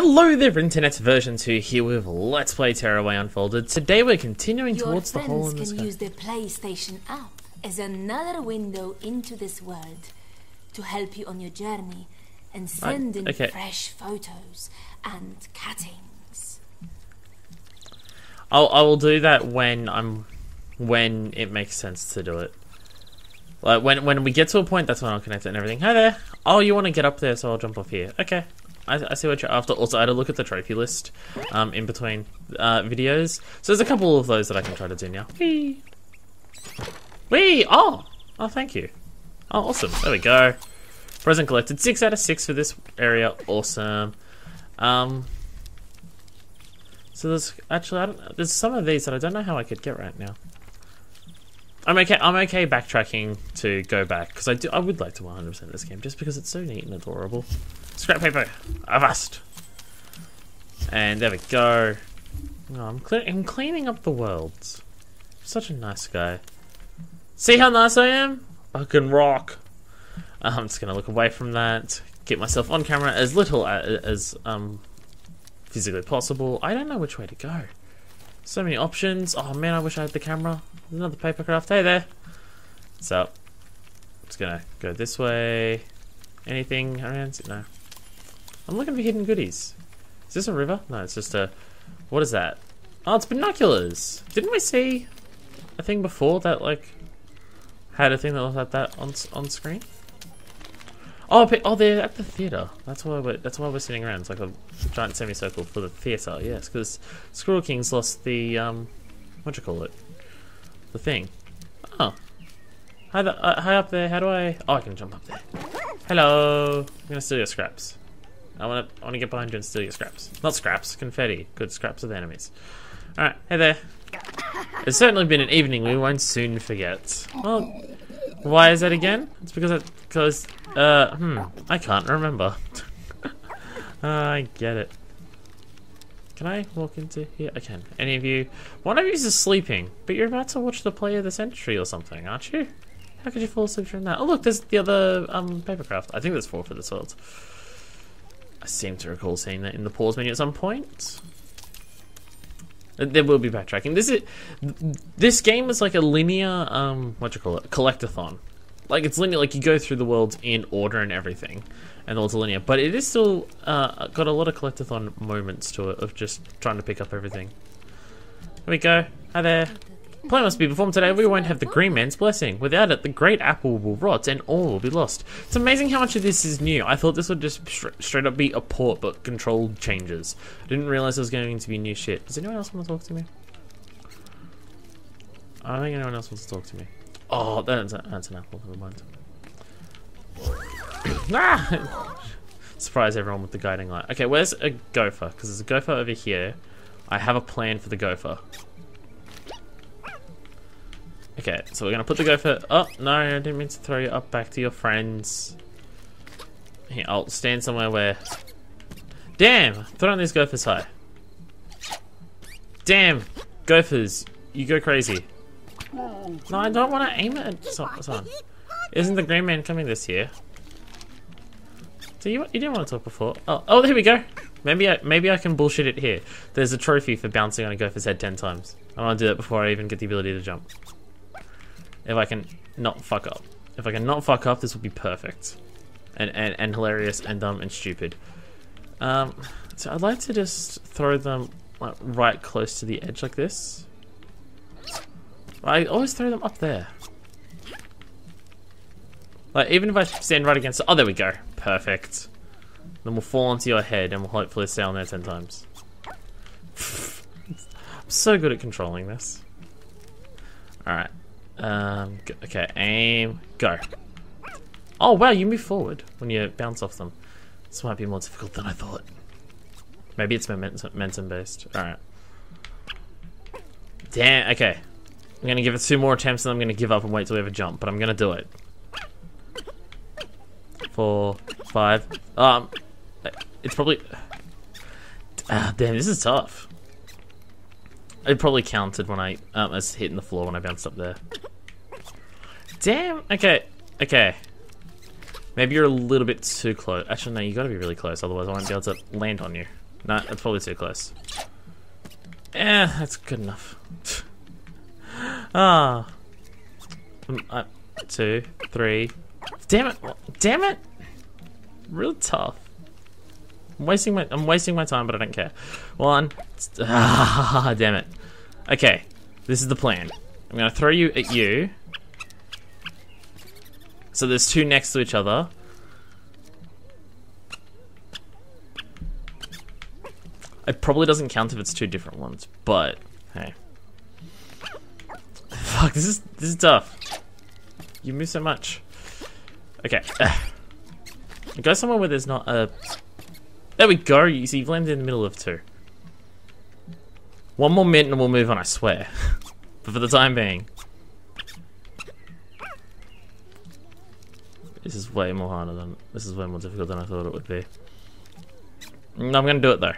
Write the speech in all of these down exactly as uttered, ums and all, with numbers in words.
Hello there, Internet version two here with Let's Play Tearaway Unfolded. Today we're continuing Your towards the hole in the friends sky. can use the PlayStation app as another window into this world to help you on your journey and send in okay. fresh photos and cuttings. I'll I will do that when I'm when it makes sense to do it. Like when when we get to a point, that's when I'll connect it and everything. Hi there. Oh, you want to get up there, so I'll jump off here. Okay. I, I see what you're after. Also, I had a look at the trophy list um, in between uh, videos. So there's a couple of those that I can try to do now. Whee! Whee! Oh! Oh, thank you. Oh, awesome. There we go. Present collected. Six out of six for this area. Awesome. Um, so there's actually, I don't, there's some of these that I don't know how I could get right now. I'm okay. I'm okay backtracking to go back because I do. I would like to one hundred percent this game just because it's so neat and adorable. Scrap paper, avast. And there we go. Oh, I'm, cle I'm cleaning up the world. Such a nice guy. See how nice I am? I can rock. Uh, I'm just gonna look away from that. Get myself on camera as little as, as um physically possible. I don't know which way to go. So many options. Oh man, I wish I had the camera. Another paper craft. Hey there. So, I'm just gonna go this way. Anything around? No. I'm looking for hidden goodies. Is this a river? No, it's just a... What is that? Oh, it's binoculars! Didn't we see a thing before that, like, had a thing that looked like that on on screen? Oh, oh, they're at the theatre. That's why we're that's why we're sitting around. It's like a giant semicircle for the theatre. Yes, because Squirrel King's lost the um, what do you call it? The thing. Oh, hi, the, uh, hi up there. How do I? Oh, I can jump up there. Hello. I'm gonna steal your scraps. I wanna I wanna get behind you and steal your scraps. Not scraps, confetti. Good scraps of the enemies. All right, hey there. It's certainly been an evening we won't soon forget. Well, why is that again? It's because I, because uh hmm I can't remember. uh, I get it. Can I walk into here? I can. Any of you? One of you is sleeping, but you're about to watch the play of the century or something, aren't you? How could you fall asleep during that? Oh look, there's the other um papercraft. I think there's four for this world. I seem to recall seeing that in the pause menu at some point. There will be backtracking. This is this game is like a linear um what do you call it? Collectathon. Like it's linear, like you go through the world in order and everything, and all it's linear. But it is still uh, got a lot of collectathon moments to it of just trying to pick up everything. Here we go. Hi there. Play must be performed today. We won't have the Green Man's blessing. Without it, the great apple will rot and all will be lost. It's amazing how much of this is new. I thought this would just straight, straight up be a port, but controlled changes. I didn't realize it was going to be new shit. Does anyone else want to talk to me? I don't think anyone else wants to talk to me. Oh, that's, a, that's an apple. Never mind. Ah! Surprise everyone with the guiding light. Okay, where's a gopher? Because there's a gopher over here. I have a plan for the gopher. Okay, so we're gonna put the gopher. Oh no, I didn't mean to throw you up back to your friends. Here, I'll stand somewhere where. Damn, throwing these gophers high. Damn, gophers, you go crazy. No, I don't want to aim it at someone. Isn't the Green Man coming this year? So you you didn't want to talk before. Oh, oh, here we go. Maybe I maybe I can bullshit it here. There's a trophy for bouncing on a gopher's head ten times. I want to do that before I even get the ability to jump. If I can not fuck up. If I can not fuck up, this will be perfect. And, and, and hilarious and dumb and stupid. Um, so I'd like to just throw them like right close to the edge like this. I always throw them up there. Like even if I stand right against it. Oh, there we go. Perfect. Then we'll fall onto your head and we'll hopefully stay on there ten times. I'm so good at controlling this. Alright. Um, okay, aim, go. Oh wow, you move forward when you bounce off them. This might be more difficult than I thought. Maybe it's momentum based. Alright. Damn, okay. I'm gonna give it two more attempts and I'm gonna give up and wait till we have a jump, but I'm gonna do it. Four, five, um, it's probably, ah, damn, this is tough. It probably counted when I um, was hitting the floor when I bounced up there. Damn. Okay. Okay. Maybe you're a little bit too close. Actually, no. You got to be really close, otherwise I won't be able to land on you. No, that's probably too close. Eh, that's good enough. Ah. um, uh, two, three. Damn it! Damn it! Real tough. I'm wasting my I'm wasting my time, but I don't care. One. Ah, damn it. Okay, this is the plan. I'm gonna throw you at you. So there's two next to each other. It probably doesn't count if it's two different ones, but hey. Fuck, this is this is tough. You move so much. Okay. Go somewhere where there's not a... There we go, you see, you've landed in the middle of two. One more minute and we'll move on, I swear. But for the time being. This is way more harder than... This is way more difficult than I thought it would be. No, I'm gonna do it though.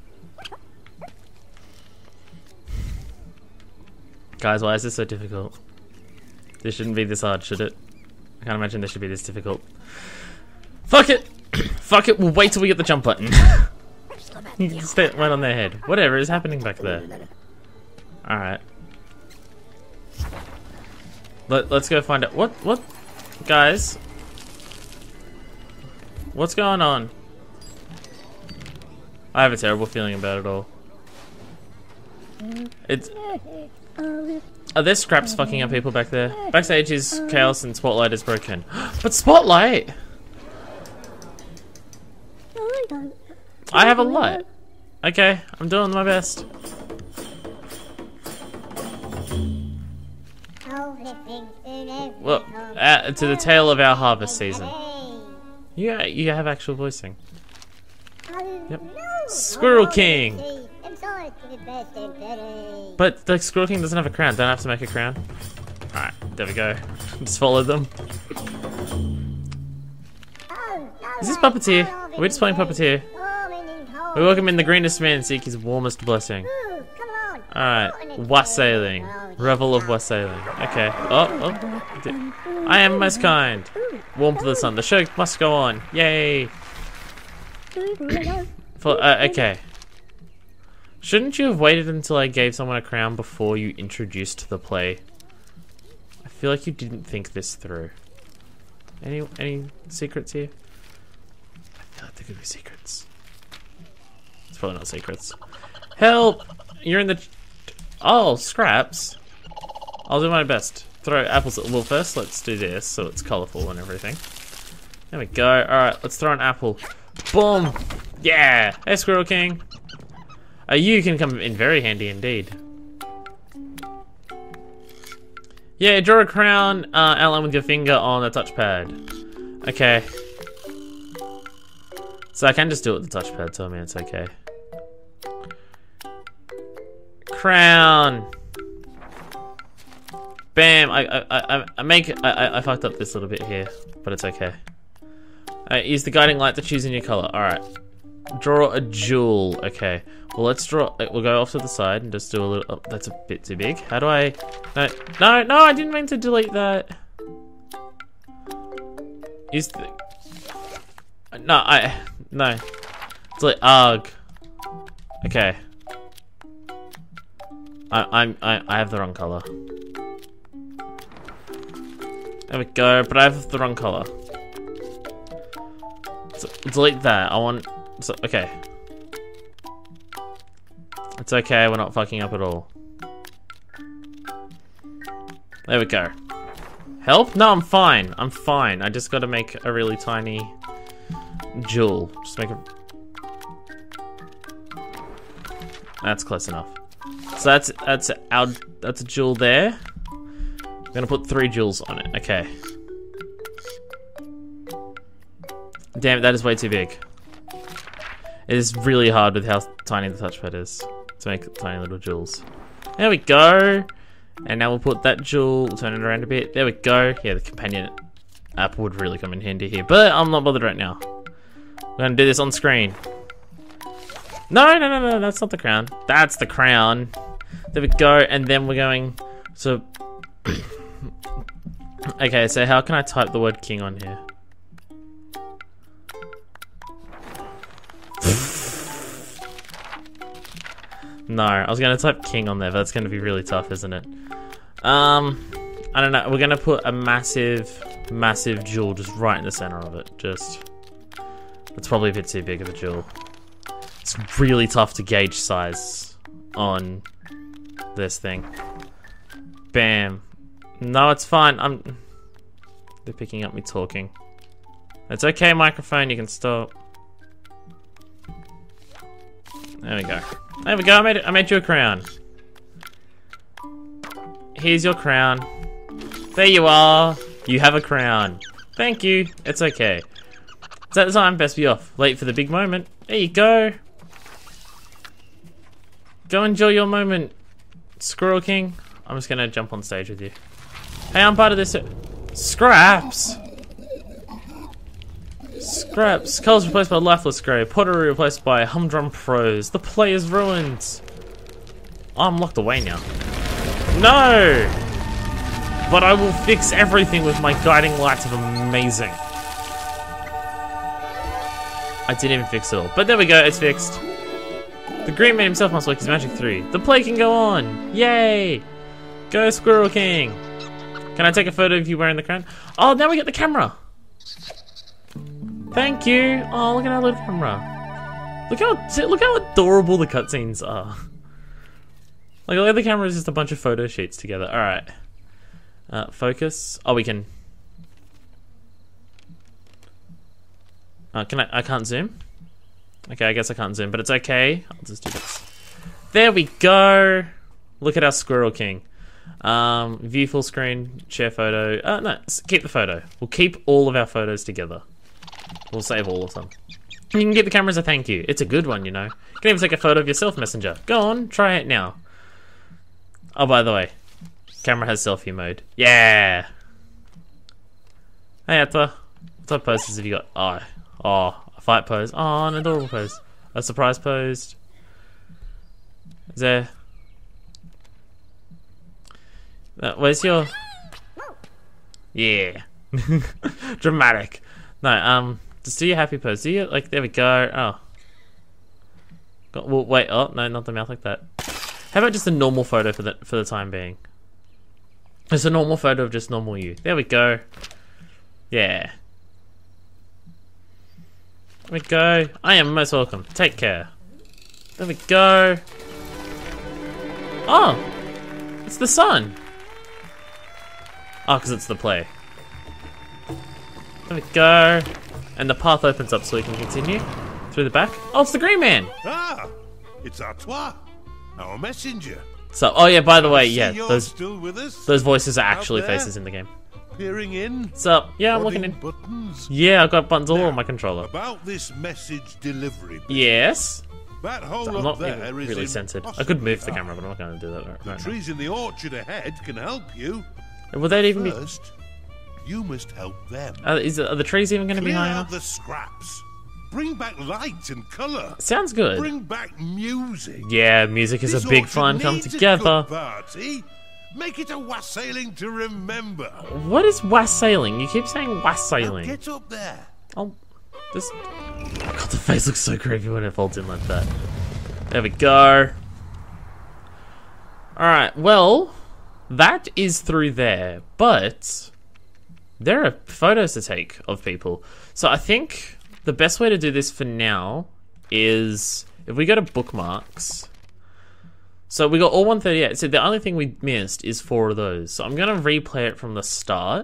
Guys, why is this so difficult? This shouldn't be this hard, should it? I can't imagine this should be this difficult. Fuck it! Fuck it, we'll wait till we get the jump button. You can stay right on their head. Whatever is happening back there. Alright. Let, let's go find out. What? What? Guys? What's going on? I have a terrible feeling about it all. It's... Are there scraps fucking up people back there? Backstage is chaos and Spotlight is broken. But Spotlight! I have a light. Okay, I'm doing my best. Well, uh, to the tail of our harvest season. Yeah, you have actual voicing. Yep. Squirrel King! But the Squirrel King doesn't have a crown. Don't I have to make a crown? Alright, there we go. Just follow them. Is this Puppeteer? Are we just playing Puppeteer? We welcome in the greenest man and seek his warmest blessing. Alright, wassailing. Revel of wassailing. Okay. Oh, oh. I am most kind. Warmth of the sun. The show must go on. Yay. For, uh, okay. Shouldn't you have waited until I gave someone a crown before you introduced the play? I feel like you didn't think this through. Any any secrets here? I feel like there could be secrets. It's probably not secrets. Help! You're in the... Oh, scraps. I'll do my best. Throw apples at... Well, first let's do this so it's colourful and everything. There we go. Alright, let's throw an apple. Boom! Yeah! Hey, Squirrel King. Uh, you can come in very handy indeed. Yeah, draw a crown, uh, outline with your finger on the touchpad. Okay. So I can just do it with the touchpad, so I mean it's okay. Crown! Bam! I I I, I make I, I I fucked up this little bit here, but it's okay. Uh, use the guiding light to choose a new color. All right. Draw a jewel. Okay. Well, let's draw. We'll go off to the side and just do a little. Oh, that's a bit too big. How do I? No, no, no! I didn't mean to delete that. Use the. No, I. No. Delete. Arg. Okay. I, I'm. I. I have the wrong color. There we go. But I have the wrong color. So, delete that. I want. So, okay. It's okay, we're not fucking up at all. There we go. Help? No, I'm fine. I'm fine. I just gotta make a really tiny jewel. Just make a... That's close enough. So that's that's our that's a jewel there. I'm gonna put three jewels on it. Okay. Damn it, that is way too big. It is really hard with how tiny the touchpad is to make tiny little jewels. There we go. And now we'll put that jewel, we'll turn it around a bit. There we go. Yeah, the companion app would really come in handy here, but I'm not bothered right now. We're gonna do this on screen. No, no, no, no, that's not the crown. That's the crown. There we go, and then we're going, so... Okay, so how can I type the word king on here? No, I was gonna type king on there, but that's gonna be really tough, isn't it? Um, I don't know. We're gonna put a massive, massive jewel just right in the center of it. Just, it's probably a bit too big of a jewel. It's really tough to gauge size on this thing. Bam. No, it's fine. I'm. They're picking up me talking. It's okay, microphone. You can stop. There we go. There we go. I made it. I made you a crown. Here's your crown. There you are. You have a crown. Thank you. It's okay. It's at the time. Best be off. Late for the big moment. There you go. Go enjoy your moment, Squirrel King. I'm just gonna jump on stage with you. Hey, I'm part of this. Scraps. Scraps. Colors replaced by lifeless grey. Pottery replaced by humdrum prose. The play is ruined. Oh, I'm locked away now. No! But I will fix everything with my guiding light of amazing. I didn't even fix it all. But there we go, it's fixed. The Green Man himself must work his magic through. The play can go on! Yay! Go Squirrel King! Can I take a photo of you wearing the crown? Oh, now we get the camera! Thank you! Oh, look at our little camera. Look how look how adorable the cutscenes are. Like, look at the camera is just a bunch of photo sheets together. Alright. Uh, focus. Oh, we can... Uh, can I... I can't zoom? Okay, I guess I can't zoom, but it's okay. I'll just do this. There we go! Look at our Squirrel King. Um, view full screen, share photo. Uh, no, keep the photo. We'll keep all of our photos together. We'll save all of them. You can get the camera as a thank you. It's a good one, you know. You can even take a photo of yourself, Messenger. Go on, try it now. Oh, by the way, camera has selfie mode. Yeah. Hey, Atwa. What type of poses have you got? Oh, oh, a fight pose. Oh, an adorable pose. A surprise pose. Is there? Uh, where's your? Yeah. Dramatic. No, um, just do your happy pose. Do you like? There we go. Oh. Got, well, wait. Oh no, not the mouth like that. How about just a normal photo for the for the time being? Just a normal photo of just normal you. There we go. Yeah. There we go. I am most welcome. Take care. There we go. Oh, it's the sun. Oh, because it's the play. There we go. And the path opens up so we can continue through the back. Oh, it's the Green Man. Ah, it's Artois, our messenger. So, oh yeah, by the way, yeah, you're those still with us? those voices are Out actually there? faces in the game. Peering in. What's up? Yeah, I'm looking prodding in. Buttons. Yeah, I've got buttons all Now, on my controller. About this message delivery. Yes. That hole I'm up not there even is really censored. I could move the camera, but I'm not going to do that right, The right now. trees in the orchard ahead can help you. Would that even be? First, you must help them. Uh, is are the trees even going to be Clear high out enough? the scraps. Bring back light and colour. Sounds good. Bring back music. Yeah, music is This a big orchard fun come needs a together. good party. Make it a wassailing to remember. What is wassailing? You keep saying Now wassailing. get up there. Oh, this. Oh God, the face looks so creepy when it folds in like that. There we go. Alright, well, that is through there, but there are photos to take of people. So I think the best way to do this for now is if we go to bookmarks. So we got all one thirty-eight. So the only thing we missed is four of those. So I'm going to replay it from the start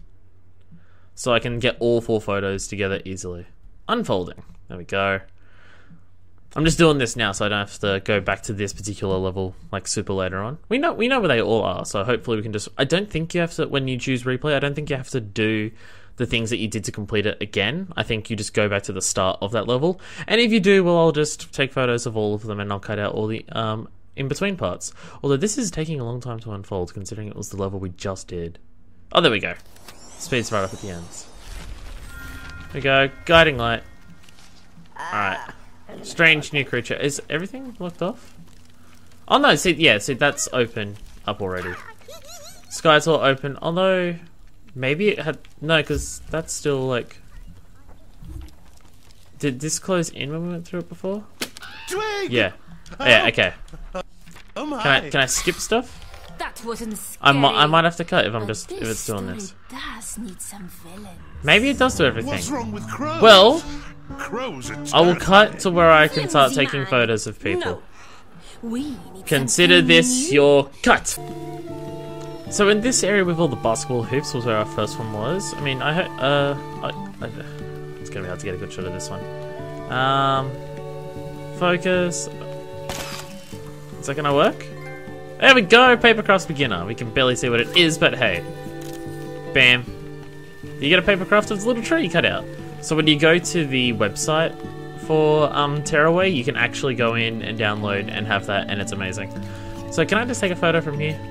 so I can get all four photos together easily. Unfolding. There we go. I'm just doing this now so I don't have to go back to this particular level like super later on. We know we know where they all are, so hopefully we can just... I don't think you have to, when you choose replay, I don't think you have to do the things that you did to complete it again. I think you just go back to the start of that level. And if you do, well, I'll just take photos of all of them and I'll cut out all the um, in-between parts. Although this is taking a long time to unfold considering it was the level we just did. Oh, there we go. Speed's right up at the ends. There we go. Guiding light. Alright. Strange new creature. Is everything locked off? Oh no, see, yeah, see, that's open up already. Sky's all open, although maybe it had, no, because that's still like, did this close in when we went through it before? Twig! Yeah. Oh, yeah, okay. Oh my. Can I can I skip stuff? That wasn't I scary. might I might have to cut if I'm but just if this it's doing story this. does need some villains. Maybe it does do What's everything. wrong with crows? Well, crows are I will terrifying. cut to where I can start Flimsy taking man. photos of people. No. We need Consider something this new. your cut. So in this area with all the basketball hoops was where our first one was. I mean, I heard, uh, I, I, it's gonna be hard to get a good shot of this one. Um, focus. Is that gonna work? There we go, Papercraft's beginner. We can barely see what it is, but hey. Bam. You get a papercraft of the little tree cut out. So when you go to the website for um, Tearaway, you can actually go in and download and have that, and it's amazing. So can I just take a photo from here?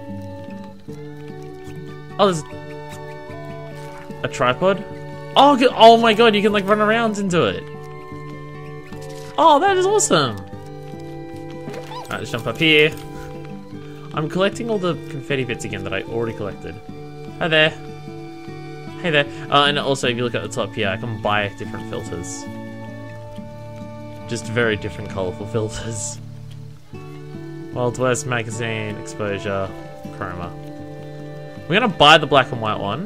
Oh, there's a tripod. Oh, good. Oh my god, you can like run around into it. Oh, that is awesome. Alright, let's jump up here. I'm collecting all the confetti bits again that I already collected. Hi there. Hey there. Uh, and also, if you look at the top here, I can buy different filters. Just very different colourful filters. World's Worst Magazine, Exposure, Chroma. We're gonna buy the black and white one.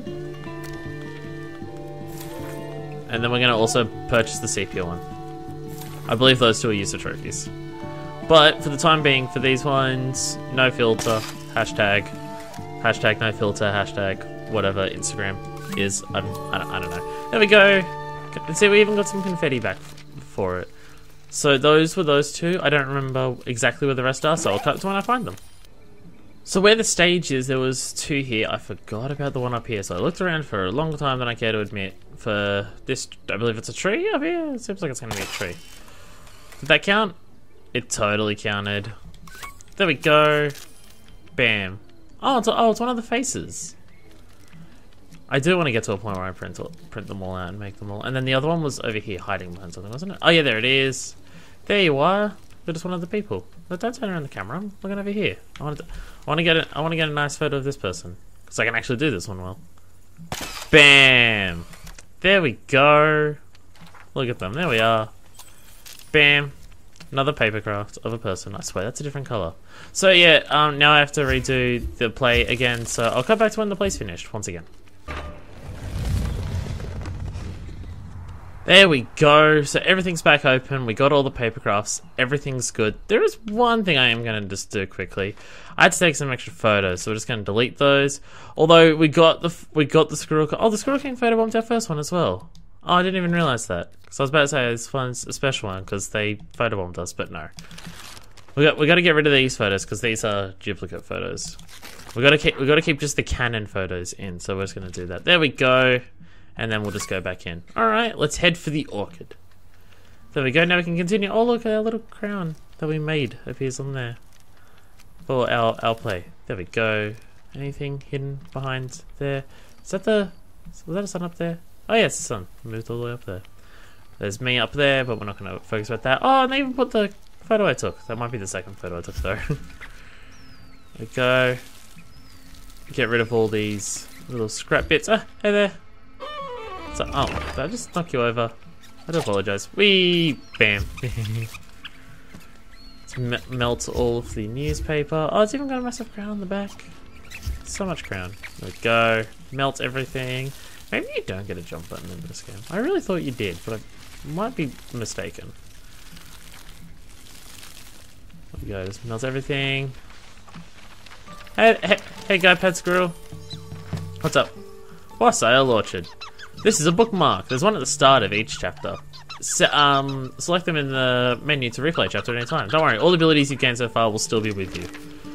And then we're gonna also purchase the sepia one. I believe those two are used for trophies. But for the time being, for these ones, no filter, hashtag, hashtag no filter, hashtag whatever Instagram is. I don't, I don't, I don't know. There we go. See, we even got some confetti back for it. So those were those two. I don't remember exactly where the rest are, so I'll cut to when I find them. So where the stage is, there was two here. I forgot about the one up here, so I looked around for a longer time than I care to admit. For this, I believe it's a tree up here. It seems like it's going to be a tree. Did that count? It totally counted. There we go. Bam. Oh, it's, oh, it's one of the faces. I do want to get to a point where I print print them all out and make them all. And then the other one was over here, hiding behind something, wasn't it? Oh yeah, there it is. There you are. You're just one of the people. But don't turn around the camera. I'm looking over here. I want to. I want to get. A, I want to get a nice photo of this person, because I can actually do this one well. Bam. There we go. Look at them. There we are. Bam. Another papercraft of a person. I swear that's a different color. So yeah, um, now I have to redo the play again. So I'll cut back to when the play's finished once again. There we go. So everything's back open. We got all the papercrafts. Everything's good. There is one thing I am going to just do quickly. I had to take some extra photos, so we're just going to delete those. Although we got the we got the squirrel. Oh, the squirrel king photo bombed our first one as well. Oh, I didn't even realize that. Because I was about to say this one's a special one because they photobombed us, but no. We got we got to get rid of these photos because these are duplicate photos. We got to keep we got to keep just the Canon photos in. So we're just going to do that. There we go. And then we'll just go back in. Alright, let's head for the orchid. There we go, now we can continue. Oh look, our little crown that we made appears on there. For our, our play. There we go. Anything hidden behind there? Is that the... Was that a sun up there? Oh yeah, it's the sun. Moved all the way up there. There's me up there, but we're not going to focus about that. Oh, and they even put the photo I took. That might be the second photo I took though. There we go. Get rid of all these little scrap bits. Ah, hey there. So, oh, did I just knock you over? I do apologise. Wee! Bam. Let's me melt all of the newspaper. Oh, it's even got a massive crown on the back. So much crown. There we go. Melt everything. Maybe you don't get a jump button in this game. I really thought you did, but I might be mistaken. There we go. Just melt everything. Hey, hey, hey, guy, pet squirrel. What's up? Wassail Orchard. This is a bookmark. There's one at the start of each chapter. Se um, select them in the menu to replay chapter at any time. Don't worry, all the abilities you've gained so far will still be with you.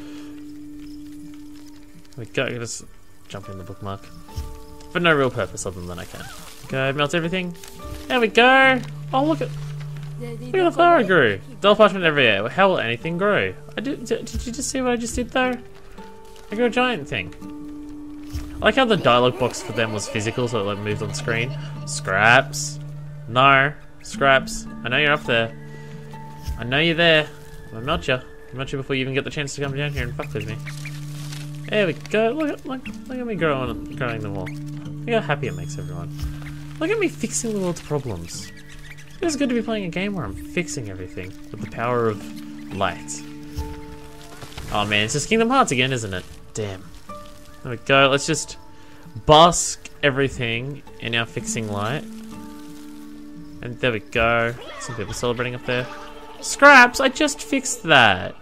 We go, just jump in the bookmark. For no real purpose other than I can. Go, melt everything. There we go! Oh, look at look at the flower I grew. Dull parchment everywhere. How will anything grow? I did, did, did you just see what I just did though? I grew a giant thing. I like how the dialogue box for them was physical, so it like moved on screen. Scraps. No. Scraps. I know you're up there. I know you're there. I'm gonna melt you. I'll melt you before you even get the chance to come down here and fuck with me. There we go. Look at look, look at me growing growing them all. Look how happy it makes everyone. Look at me fixing the world's problems. It's good to be playing a game where I'm fixing everything with the power of light. Oh man, it's just Kingdom Hearts again, isn't it? Damn. There we go. Let's just bask everything in our fixing light. And there we go. Some people celebrating up there. Scraps, I just fixed that.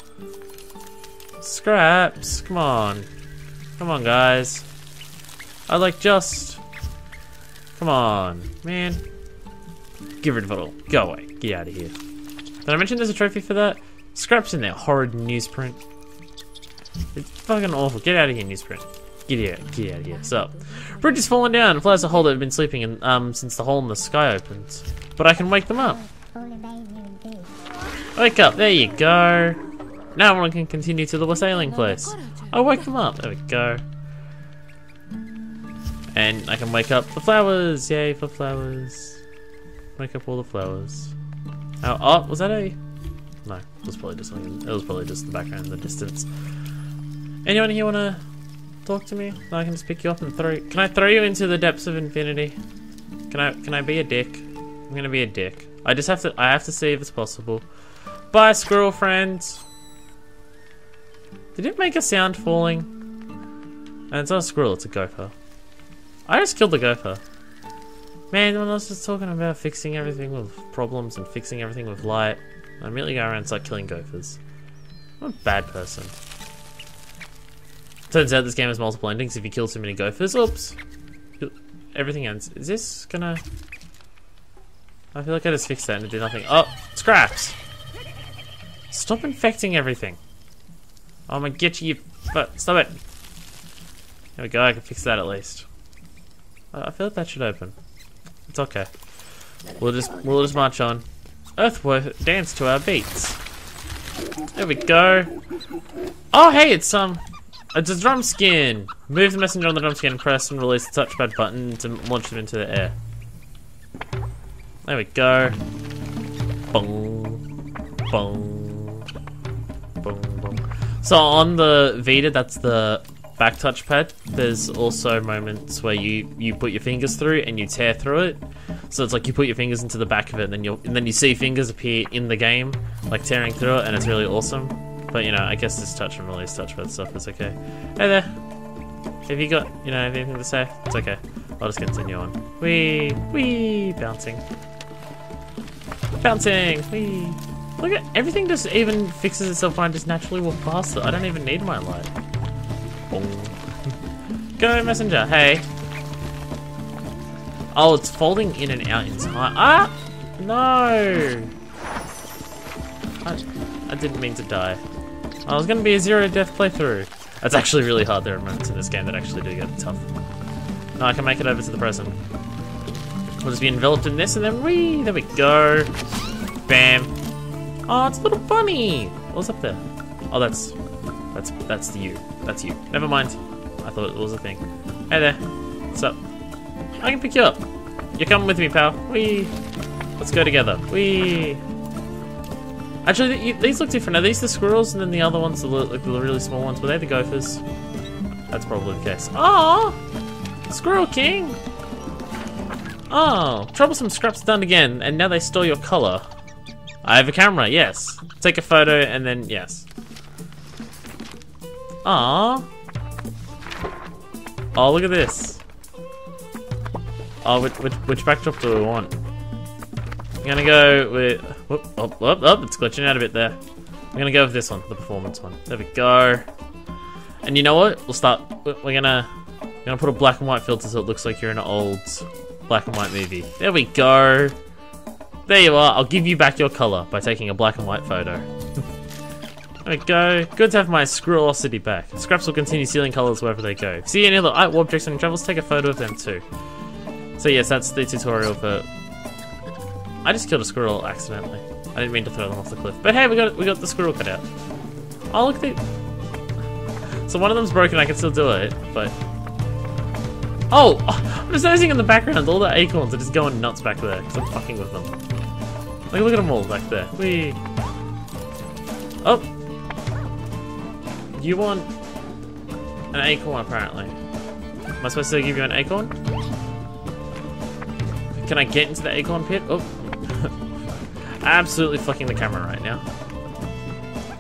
Scraps, come on. Come on, guys. I like just... Come on, man. Get rid of it all. Go away. Get out of here. Did I mention there's a trophy for that? Scraps in there. Horrid newsprint. It's fucking awful. Get out of here, newsprint. Get out. Get out of here. So, bridge is falling down. Flies a hole that have been sleeping in, um, since the hole in the sky opened. But I can wake them up. Wake up. There you go. Now everyone can continue to the wassailing place. I'll wake them up. There we go. And I can wake up the flowers. Yay for flowers. Wake up all the flowers. Oh, oh, was that a... No, it was probably just something. It was probably just the background in the distance. Anyone here wanna talk to me? No, I can just pick you up and throw. Can I throw you into the depths of infinity? Can I? Can I be a dick? I'm gonna be a dick. I just have to. I have to see if it's possible. Bye, squirrel friends. Did it make a sound falling? And it's not a squirrel. It's a gopher. I just killed the gopher. Man, when I was just talking about fixing everything with problems and fixing everything with light, I immediately go around and start killing gophers. I'm a bad person. Turns out this game has multiple endings. If you kill too many gophers, oops, everything ends. Is this gonna... I feel like I just fixed that and it did nothing. Oh, scraps! Stop infecting everything. I'm gonna get you, but stop it. There we go, I can fix that at least. I feel like that should open. It's okay. We'll just we'll just march on. Earthwork dance to our beats. There we go. Oh hey, it's um it's a drum skin. Move the messenger on the drum skin and press and release the touchpad button to launch them into the air. There we go. Boom. Boom. Boom boom. So on the Vita, that's the back touchpad. There's also moments where you you put your fingers through and you tear through it. So it's like you put your fingers into the back of it, and then you and then you see fingers appear in the game, like tearing through it, and it's really awesome. But you know, I guess this touch and release touchpad stuff is okay. Hey there, have you got you know anything to say? It's okay. I'll just continue on. Wee wee bouncing, bouncing. Wee. Look at everything. Just even fixes itself when I just naturally walk past it. I don't even need my light. Boom. Go messenger. Hey. Oh, it's folding in and out in time. Ah! No! I, I didn't mean to die. I was gonna be a zero death playthrough. That's actually really hard. There are moments in this game that actually do get tough. No, I can make it over to the present. We'll just be enveloped in this and then whee! There we go. Bam. Oh, it's a little bunny! What's up there? Oh, that's... That's that's you. That's you. Never mind. I thought it was a thing. Hey there. What's up? I can pick you up. You're coming with me, pal. Whee! Let's go together. Whee! Actually, these look different. Are these the squirrels and then the other ones, the, like, the really small ones? Were they the gophers? That's probably the case. Oh, Squirrel King! Oh, troublesome scraps done again, and now they store your color. I have a camera, yes. Take a photo and then, yes. Aww. Oh, look at this. Oh, which, which, which backdrop do we want? I'm gonna go with... Whoop, oh, oh, oh, it's glitching out a bit there. I'm gonna go with this one, the performance one. There we go. And you know what? We'll start... We're gonna... We're gonna put a black and white filter so it looks like you're in an old black and white movie. There we go. There you are. I'll give you back your color by taking a black and white photo. There we go. Good to have my squirrelosity back. Scraps will continue stealing colors wherever they go. See any other art objects on your travels, take a photo of them too. So yes, that's the tutorial for... I just killed a squirrel accidentally. I didn't mean to throw them off the cliff. But hey, we got we got the squirrel cut out. Oh, look at the... So one of them's broken, I can still do it, but... Oh! I'm just noticing in the background, all the acorns are just going nuts back there, because I'm fucking with them. Like, look at them all back there. Whee! Oh! You want an acorn, apparently. Am I supposed to give you an acorn? Can I get into the acorn pit? Oh. Absolutely fucking the camera right now.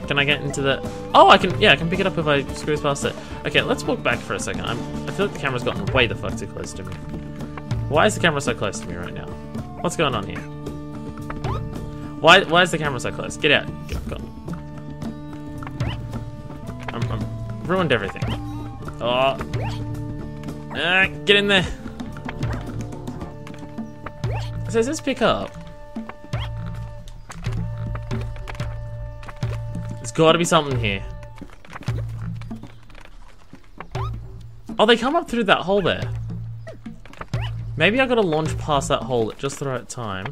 Can I get into the... Oh, I can... Yeah, I can pick it up if I squeeze past it. Okay, let's walk back for a second. I'm, I feel like the camera's gotten way the fuck too close to me. Why is the camera so close to me right now? What's going on here? Why Why is the camera so close? Get out. Get, go. I'm, I'm ruined everything. Oh. Ah, get in there. So does this pick up? There's gotta be something here. Oh, they come up through that hole there. Maybe I gotta launch past that hole at just the right time.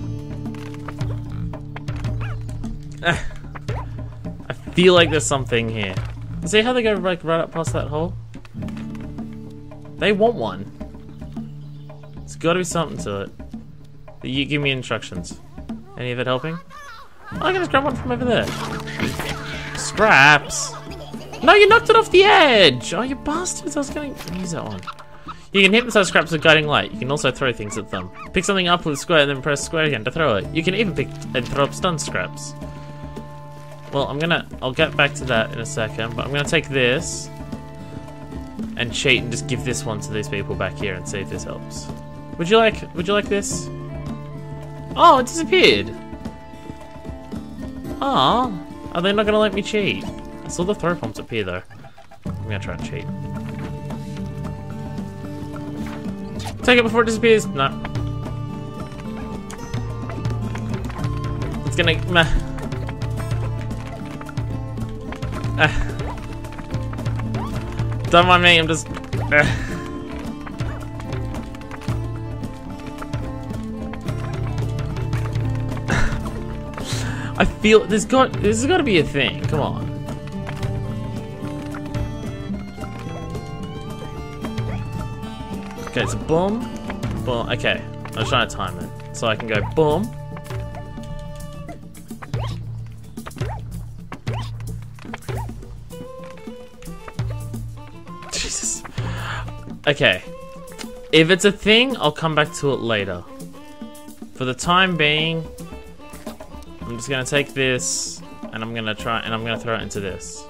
Ah. I feel like there's something here. See how they go like right up past that hole? They want one. There's gotta be something to it. You give me instructions. Any of it helping? Oh, I can just grab one from over there. Scraps! No, you knocked it off the edge! Oh, you bastards, I was gonna use that one. You can hypnotize scraps with guiding light. You can also throw things at them. Pick something up with square and then press square again to throw it. You can even pick and throw up stun scraps. Well, I'm gonna... I'll get back to that in a second, but I'm gonna take this and cheat and just give this one to these people back here and see if this helps. Would you like... Would you like this? Oh, it disappeared! Aw, are they not gonna let me cheat? I saw the throw pumps appear though. I'm gonna try and cheat. Take it before it disappears! No. It's gonna... Meh. Ah. Don't mind me, I'm just... Uh. I feel there's got this has got to be a thing. Come on. Okay, it's boom, boom. Okay, I was trying to time it so I can go boom. Jesus. Okay, if it's a thing, I'll come back to it later. For the time being, I'm just gonna take this, and I'm gonna try, and I'm gonna throw it into this.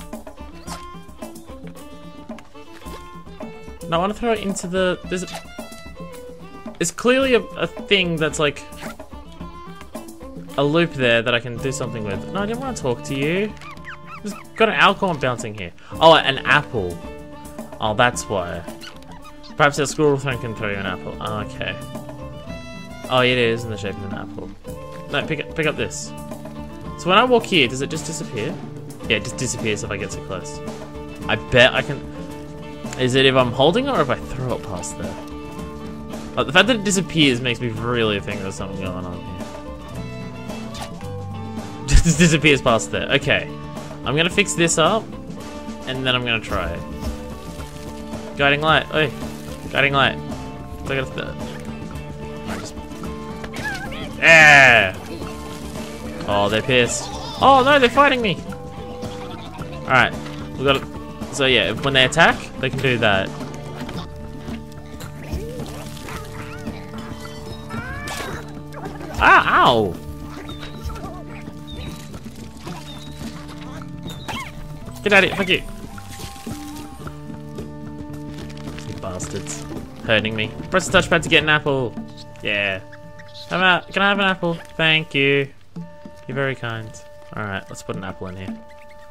No, I want to throw it into the. There's. A, it's clearly a, a thing that's like a loop there that I can do something with. No, I didn't want to talk to you. There's got an alcohol bouncing here. Oh, an apple. Oh, that's why. Perhaps a squirrel thing can throw you an apple. Oh, okay. Oh, it is in the shape of an apple. No, pick up, pick up this. So when I walk here, does it just disappear? Yeah, it just disappears if I get too close. I bet I can... Is it if I'm holding it or if I throw it past there? Like, the fact that it disappears makes me really think there's something going on here. Just disappears past there. Okay. I'm gonna fix this up, and then I'm gonna try it. Guiding light. Oi. Guiding light. So I gotta... I just... Yeah. Oh, they're pissed. Oh no, they're fighting me. Alright, we got it. So yeah, when they attack, they can do that. Ah, ow! Get out of here, fuck you. You bastards. Hurting me. Press the touchpad to get an apple. Yeah. How about, can I have an apple? Thank you. You're very kind. Alright, let's put an apple in here.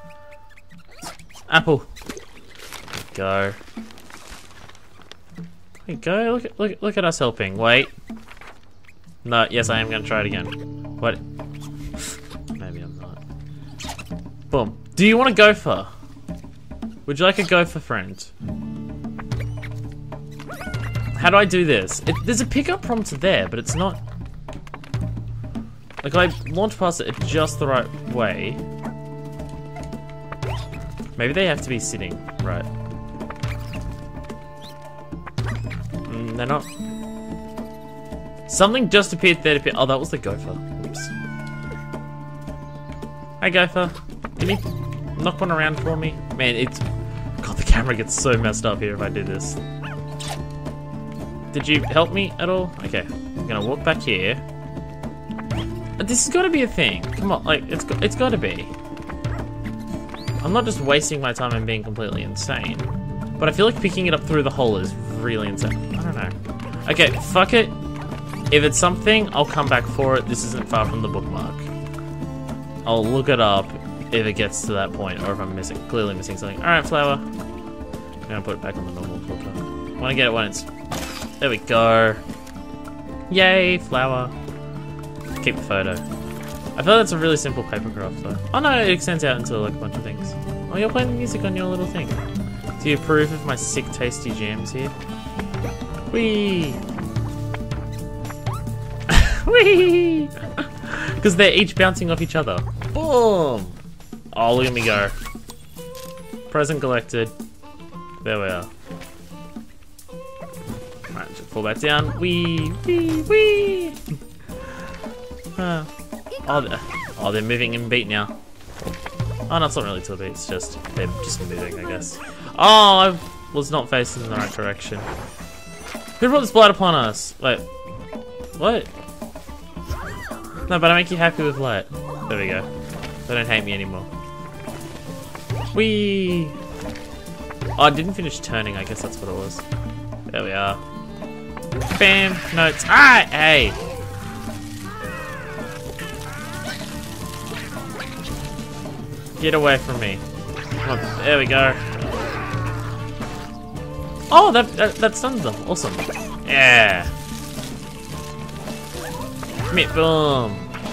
Apple. There you go. There you go. Look at look look at us helping. Wait. No, yes I am gonna try it again. What? Maybe I'm not. Boom. Do you want a gopher? Would you like a gopher friend? How do I do this? It, there's a pickup prompt there, but it's not. Like, I launch past it just the right way. Maybe they have to be sitting, right? Mm, they're not. Something just appeared there to appear. Oh, that was the gopher. Oops. Hey, gopher. Can you knock one around for me? Man, it's... God, the camera gets so messed up here if I do this. Did you help me at all? Okay, I'm gonna walk back here. This has got to be a thing. Come on, like it's got, it's got to be. I'm not just wasting my time and being completely insane. But I feel like picking it up through the hole is really insane. I don't know. Okay, fuck it. If it's something, I'll come back for it. This isn't far from the bookmark. I'll look it up if it gets to that point, or if I'm missing, clearly missing something. Alright, flower. I'm gonna put it back on the normal filter. I wanna get it when it's... There we go. Yay, flower. Keep the photo. I feel like that's a really simple paper craft though. Oh no, it extends out into like a bunch of things. Oh, you're playing the music on your little thing. Do you approve of my sick, tasty jams here? Whee! Whee! Because they're each bouncing off each other. Boom! Oh, look at me go. Present collected. There we are. Alright, just fall back down. Whee! Whee! Whee! Uh, oh, they're, oh, they're moving in beat now. Oh, no, it's not really to a beat. It's just, they're just moving, I guess. Oh, I was not facing in the right direction. Who brought this blight upon us? Wait. What? No, but I make you happy with light. There we go. They don't hate me anymore. Whee! Oh, I didn't finish turning. I guess that's what it was. There we are. Bam! Notes. Ah! Hey! Get away from me. Come on. There we go. Oh, that, that, that stunned them. Awesome. Yeah. Me, boom.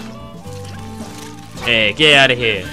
Yeah, get out of here.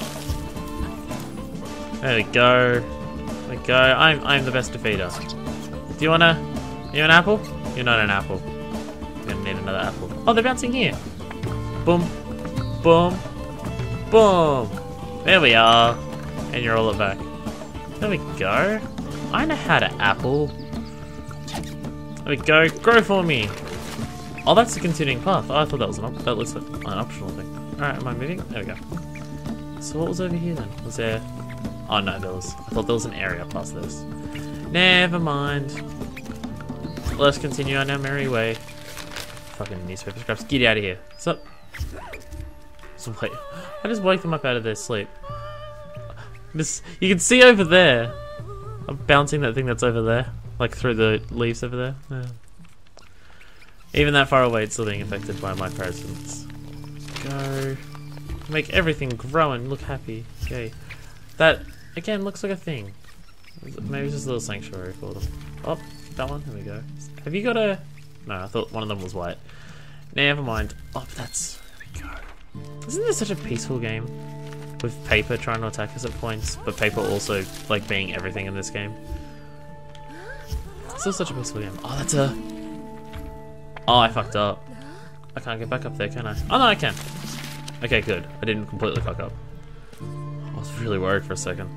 There we go. There we go. I'm I'm the best defeater. Do you wanna? You an apple? You're not an apple. You're gonna need another apple. Oh, they're bouncing here. Boom, boom, boom. There we are. And you're all back. There we go. I know how to apple. There we go. Grow for me. Oh, that's the continuing path. Oh, I thought that was an op that looks like an optional thing. Alright, am I moving? There we go. So what was over here then? Was there... Oh no, there was... I thought there was an area past this. Never mind. Let's continue on our merry way. Fucking newspaper scraps. Get out of here. What's up? So wait. I just wake them up out of their sleep. This... You can see over there. I'm bouncing that thing that's over there. Like through the leaves over there. Yeah. Even that far away, it's still being affected by my presence. Go. Make everything grow and look happy. Yay. That, again, looks like a thing. Maybe it's just a little sanctuary for them. Oh, that one. There we go. Have you got a... No, I thought one of them was white. Never mind. Oh, but that's... There we go. Isn't this such a peaceful game? With paper trying to attack us at points, but paper also, like, being everything in this game. It's still such a peaceful game. Oh, that's a... Oh, I fucked up. I can't get back up there, can I? Oh, no, I can. Okay, good. I didn't completely fuck up. I was really worried for a second.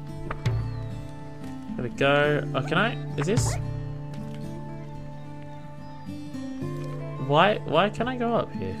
There we go. Oh, can I? Is this? Why? Why can I go up here?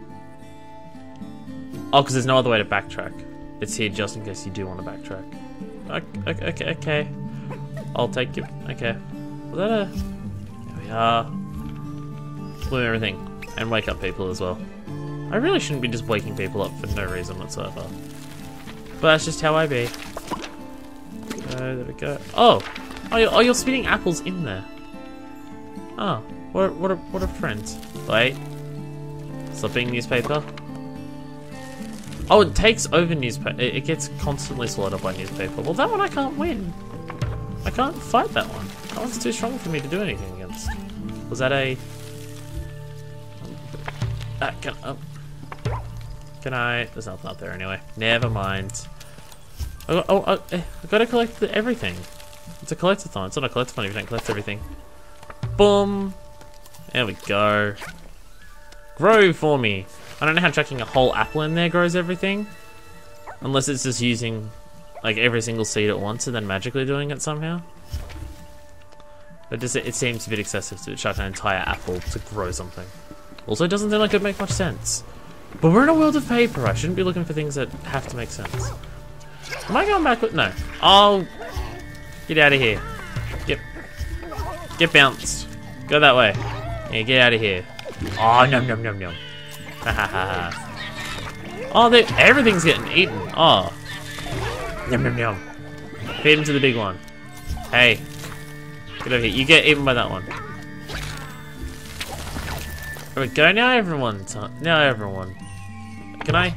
Oh, because there's no other way to backtrack. It's here just in case you do want to backtrack. Okay, okay, okay. I'll take it. Okay. Was that a... There we are. Bloom everything. And wake up people as well. I really shouldn't be just waking people up for no reason whatsoever. But that's just how I be. So, there we go. Oh! Oh, you're, oh, you're spitting apples in there. Oh. What a, what a, what a friend. Wait. Stop being newspaper. Oh, it takes over newspaper. It, it gets constantly slaughtered by newspaper. Well, that one I can't win. I can't fight that one. That one's too strong for me to do anything against. Was that a... Uh, can, uh, can I... There's nothing up there anyway. Never mind. Oh, oh, oh, I gotta collect the, everything. It's a collectathon. It's not a collectathon if you don't collect everything. Boom. There we go. Grow for me. I don't know how chucking a whole apple in there grows everything. Unless it's just using like every single seed at once and then magically doing it somehow. But just, it seems a bit excessive to chuck an entire apple to grow something. Also, it doesn't seem like it would make much sense. But we're in a world of paper. I shouldn't be looking for things that have to make sense. Am I going back with... No. Oh. Get out of here. Get... Get bounced. Go that way. Yeah, get out of here. Oh, num num num num. Ha ha ha ha. Oh, they, everything's getting eaten. Oh. Yum yum yum. Feed him to the big one. Hey. Get over here. You get eaten by that one. There we go. Now everyone's now everyone. Can I?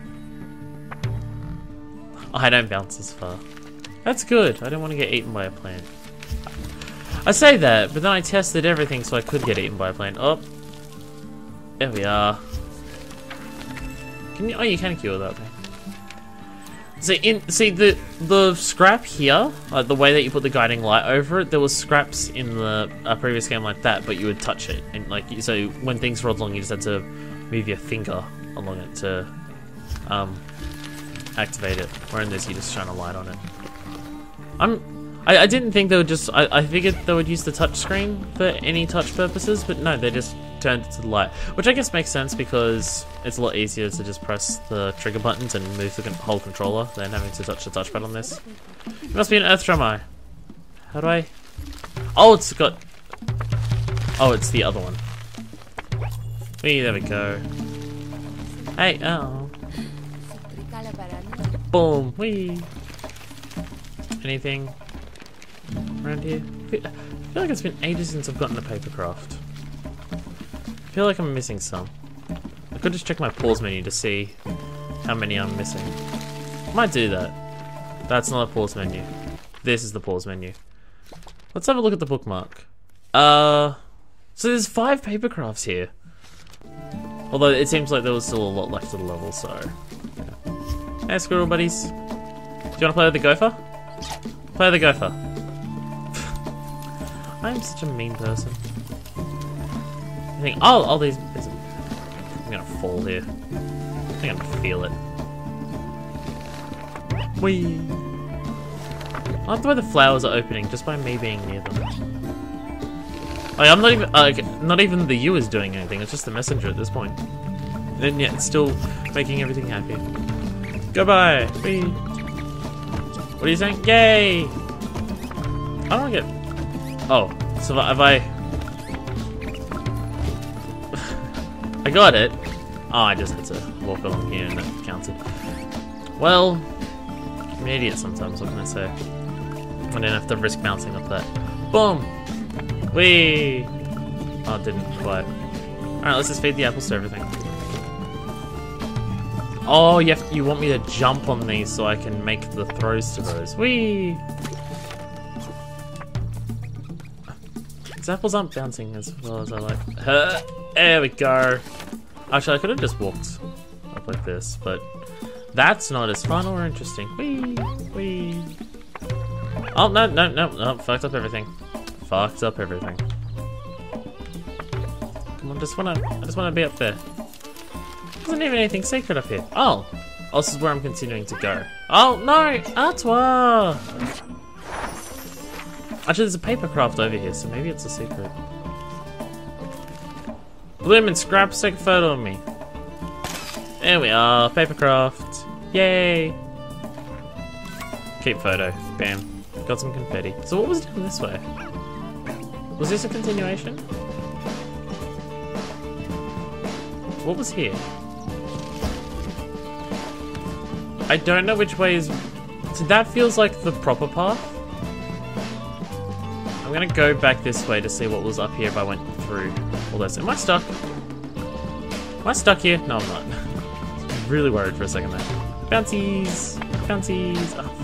Oh, I don't bounce as far. That's good. I don't want to get eaten by a plant. I say that, but then I tested everything so I could get eaten by a plant. Oh. There we are. Can you? Oh, you can kill that thing. See, in see the the scrap here, like the way that you put the guiding light over it, there was scraps in the uh, previous game like that, but you would touch it, and like so when things rolled along, you just had to move your finger along it to um, activate it. Where in this, you just shine a light on it. I'm. I, I didn't think they would just. I, I figured they would use the touch screen for any touch purposes, but no, they just turned it to the light, which I guess makes sense because it's a lot easier to just press the trigger buttons and move the con whole controller than having to touch the touchpad on this. It must be an earth drum eye. How do I? Oh, it's got. Oh, it's the other one. Wee, there we go. Hey, oh. Boom, wee. Anything around here? I feel like it's been ages since I've gotten a papercraft. I feel like I'm missing some. I could just check my pause menu to see how many I'm missing. Might do that. That's not a pause menu. This is the pause menu. Let's have a look at the bookmark. Uh, so there's five papercrafts here. Although it seems like there was still a lot left of the level, so... Yeah. Hey, squirrel buddies. Do you want to play with the gopher? Play the gopher. I'm such a mean person. I think, oh, all these. I'm gonna fall here. I think I'm gonna feel it. Whee! I like the way the flowers are opening just by me being near them. Oh, yeah, I'm not even. Uh, not even the U is doing anything. It's just the messenger at this point. And yet, it's still making everything happy. Goodbye. Whee! What are you saying? Yay! I don't get. Oh, so have I? I got it. Oh, I just had to walk along here and that counted. Well, I'm an idiot sometimes. What can I say? I didn't have to risk bouncing up that. Boom! Whee! Oh, it didn't quite. All right, let's just feed the apples to everything. Oh, you have, you want me to jump on these so I can make the throws to those. Whee! These apples aren't bouncing as well as I like. Uh, there we go. Actually, I could have just walked up like this, but that's not as fun or interesting. Whee! Whee! Oh, no, no, no, no. Fucked up everything. Fucked up everything. Come on, just wanna, I just wanna be up there. There's not even anything secret up here. Oh! Oh, this is where I'm continuing to go. Oh, no! Artois! Actually, there's a papercraft over here, so maybe it's a secret. Bloom and Scraps, take a photo of me. There we are, papercraft. Yay! Keep photo. Bam. Got some confetti. So what was down this way? Was this a continuation? What was here? I don't know which way is... So that feels like the proper path. I'm gonna go back this way to see what was up here if I went through all this. Am I stuck? Am I stuck here? No, I'm not. I was really worried for a second there. Bouncies! Bouncies! Oh,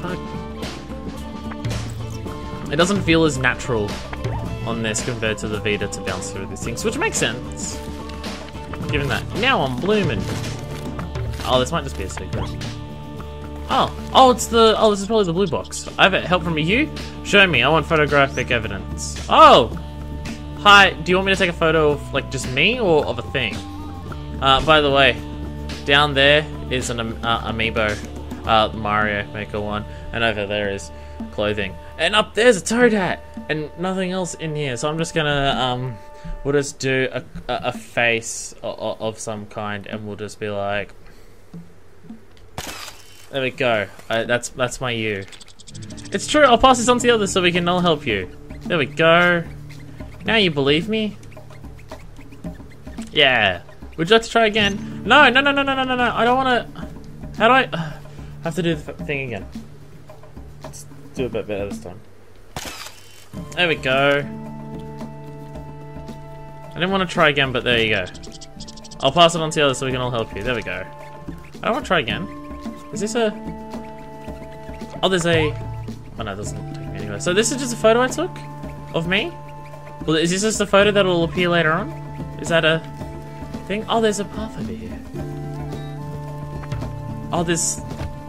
fuck. It doesn't feel as natural on this compared to the Vita to bounce through these things, which makes sense. Given that. Now I'm blooming. Oh, this might just be a secret. Oh, oh, it's the, oh, this is probably the blue box. I have help from you? Show me, I want photographic evidence. Oh! Hi, do you want me to take a photo of, like, just me or of a thing? Uh, by the way, down there is an uh, amiibo, uh, Mario Maker one, and over there is clothing. And up there's a Toad hat, and nothing else in here, so I'm just gonna, um, we'll just do a, a, a face of, of some kind, and we'll just be like... There we go. Uh, that's that's my you. It's true. I'll pass this on to the others so we can all help you. There we go. Now you believe me? Yeah. Would you like to try again? No, no, no, no, no, no, no, no. I don't want to. How do I? Uh, I have to do the thing again. Let's do a bit better this time. There we go. I didn't want to try again, but there you go. I'll pass it on to the others so we can all help you. There we go. I don't want to try again. Is this a... Oh, there's a... Oh no, it doesn't take me anywhere. So this is just a photo I took of me? Well, is this just a photo that will appear later on? Is that a thing? Oh, there's a path over here. Oh, there's...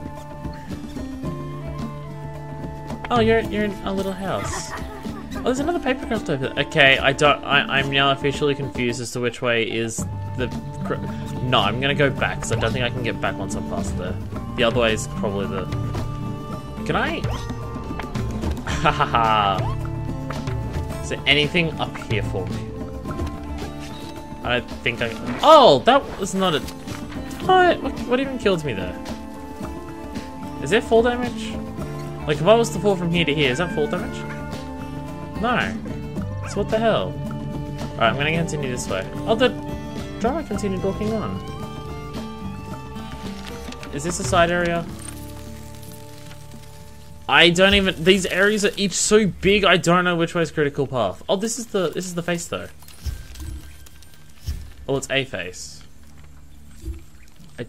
Oh, you're you're in a little house. Oh, there's another paper craft over there. Okay, I don't... I, I'm now officially confused as to which way is the... No, I'm gonna go back, because I don't think I can get back once I'm past there. The other way is probably the... Can I... Ha ha ha. Is there anything up here for me? I don't think I... Oh, that was not a... What? What, what even killed me there? Is there fall damage? Like, if I was to fall from here to here, is that fall damage? No. So what the hell? Alright, I'm gonna continue this way. Oh, the drama continued walking on. Is this a side area? I don't even... These areas are each so big, I don't know which way is critical path. Oh, this is the... This is the face, though. Oh, it's a face. I...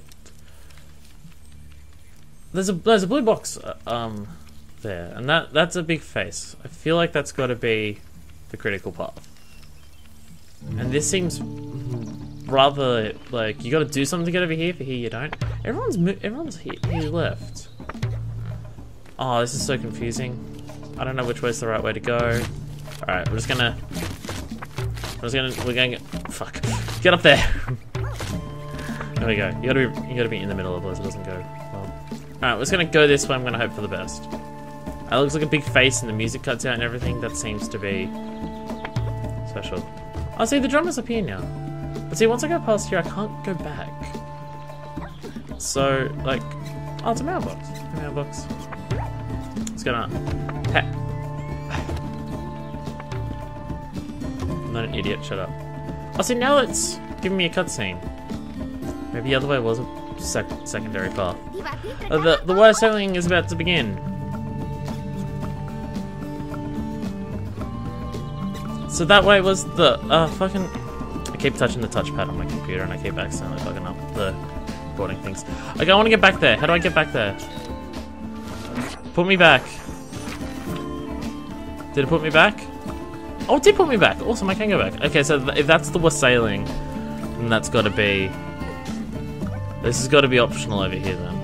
There's a... There's a blue box, uh, um... there, and that that's a big face. I feel like that's got to be the critical path. And this seems rather like you got to do something to get over here. For here you don't. Everyone's mo everyone's here, here left. Oh, this is so confusing. I don't know which way's the right way to go. All right, we're just gonna. We're just gonna. We're going. Fuck. Get up there. There we go. You gotta be. You gotta be in the middle, otherwise it doesn't go well. All right, we're just gonna go this way. I'm gonna hope for the best. It looks like a big face and the music cuts out and everything. That seems to be special. Oh, see, the drummer's up here now. But see, once I go past here, I can't go back. So, like... Oh, it's a mailbox. A mailbox. It's gonna... Ha I'm not an idiot, shut up. Oh, see, now it's giving me a cutscene. Maybe the other way was a sec secondary path. Uh, the, the worst sailing is about to begin. So that way was the, uh, fucking... I keep touching the touchpad on my computer and I keep accidentally fucking up the recording things. Okay, I want to get back there. How do I get back there? Put me back. Did it put me back? Oh, it did put me back. Awesome, I can go back. Okay, so th if that's the wassailing, then that's got to be... This has got to be optional over here, then.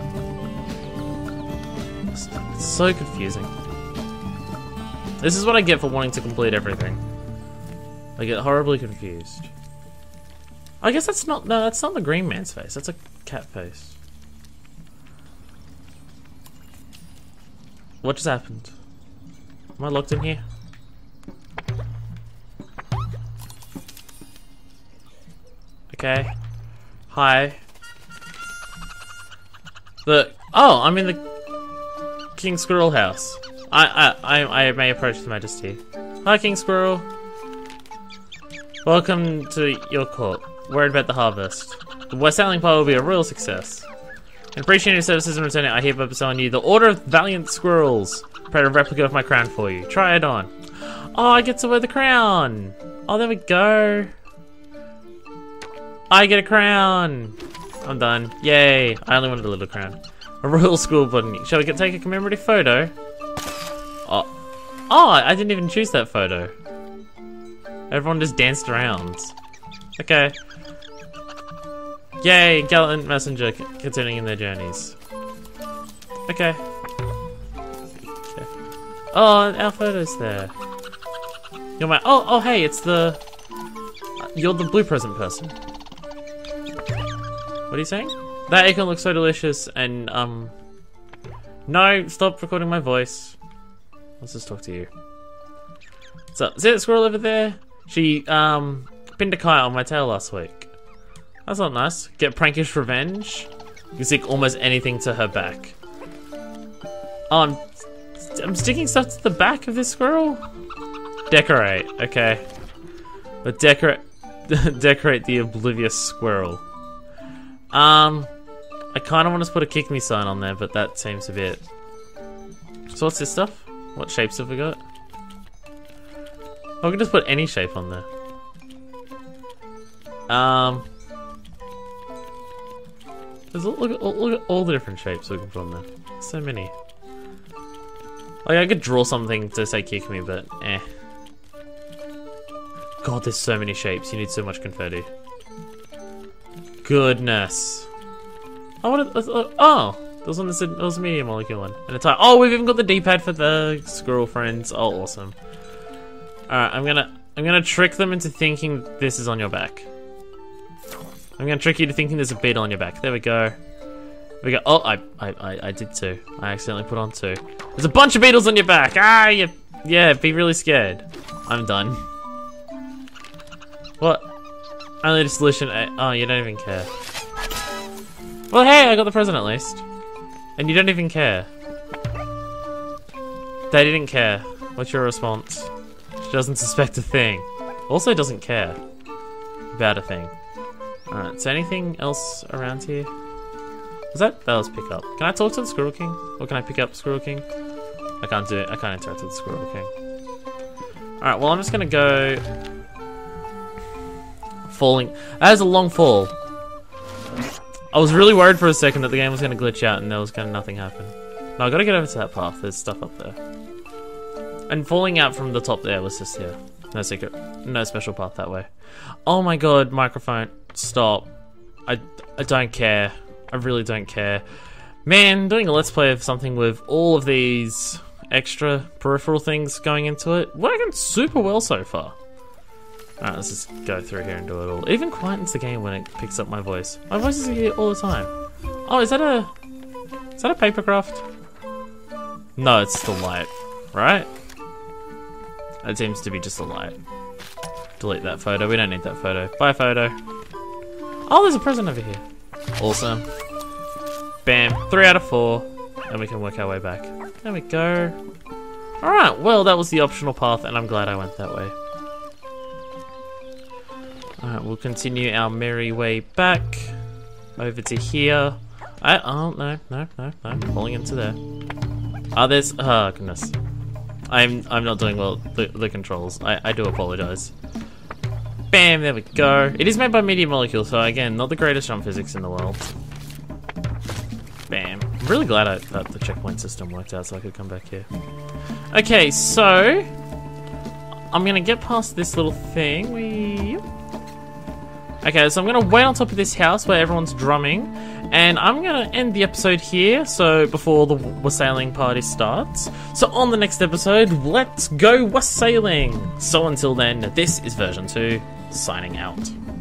It's, it's so confusing. This is what I get for wanting to complete everything. I get horribly confused. I guess that's not... No, that's not the green man's face. That's a cat face. What just happened? Am I locked in here? Okay. Hi. The... Oh, I'm in the King Squirrel house. I, I, I, I may approach the Majesty. Hi, King Squirrel. Welcome to your court. Worried about the harvest. The wassailing part will be a real success. In appreciating your services and returning, I hereby bestow on you the Order of Valiant Squirrels. Prepare a replica of my crown for you. Try it on. Oh, I get to wear the crown. Oh, there we go. I get a crown. I'm done. Yay. I only wanted a little crown. A royal school button. Shall we get take a commemorative photo? Oh. Oh, I didn't even choose that photo. Everyone just danced around. Okay. Yay, gallant messenger continuing in their journeys. Okay. Okay. Oh, our photo's there. You're my- Oh, oh, hey, it's the- You're the blue present person. What are you saying? That acorn looks so delicious and, um... No, stop recording my voice. Let's just talk to you. So, see that squirrel over there? She, um, pinned a kite on my tail last week. That's not nice. Get prankish revenge? You can stick almost anything to her back. Oh, I'm, I'm sticking stuff to the back of this squirrel? Decorate, okay. But decorate, decorate the oblivious squirrel. Um, I kind of want to put a kick me sign on there, but that seems a bit So what's this stuff? What shapes have we got? Oh, we can just put any shape on there. Um, there's a, look, at, look at all the different shapes we can put on there. So many. Like I could draw something to say kick me, but eh. God, there's so many shapes. You need so much confetti. Goodness. Oh, what? Are, oh, there was one that said it was a medium molecule one, and it's like, oh, we've even got the D-pad for the squirrel friends. Oh, awesome. All right, I'm gonna, I'm gonna trick them into thinking this is on your back. I'm gonna trick you to thinking there's a beetle on your back. There we go. We go. Oh, I, I, I, I did two. I accidentally put on two. There's a bunch of beetles on your back. Ah, you, yeah, be really scared. I'm done. What? Only the solution. Oh, you don't even care. Well, hey, I got the present at least. And you don't even care. They didn't care. What's your response? She doesn't suspect a thing. Also doesn't care about a thing. Alright, so anything else around here? Was that? That was pick up. Can I talk to the Squirrel King? Or can I pick up Squirrel King? I can't do it. I can't interact with the Squirrel King. Alright, well I'm just gonna go... Falling. That is a long fall. I was really worried for a second that the game was gonna glitch out and there was gonna nothing happen. No, I gotta get over to that path. There's stuff up there. And falling out from the top there was just here. No secret. No special path that way. Oh my god, microphone. Stop. I, I don't care. I really don't care. Man, doing a let's play of something with all of these extra peripheral things going into it, working super well so far. Alright, let's just go through here and do it all. It even quietens the game when it picks up my voice. My voice is here all the time. Oh, is that a... Is that a paper craft? No, it's the light. Right? It seems to be just a light. Delete that photo. We don't need that photo. Bye, photo. Oh, there's a present over here. Awesome. Bam. Three out of four. And we can work our way back. There we go. Alright, well, that was the optional path, and I'm glad I went that way. Alright, we'll continue our merry way back. Over to here. I, oh, no, no, no, no. Falling into there. Oh, there's... Oh, goodness. I'm I'm not doing well the, the controls. I, I do apologize. Bam, there we go. It is made by Media Molecule, so again, not the greatest jump physics in the world. Bam. I'm really glad I, that the checkpoint system worked out so I could come back here. Okay, so... I'm gonna get past this little thing. We... Okay, so I'm gonna wait on top of this house where everyone's drumming, and I'm gonna end the episode here, so before the wassailing party starts. So on the next episode, let's go wassailing! So until then, this is version two, signing out.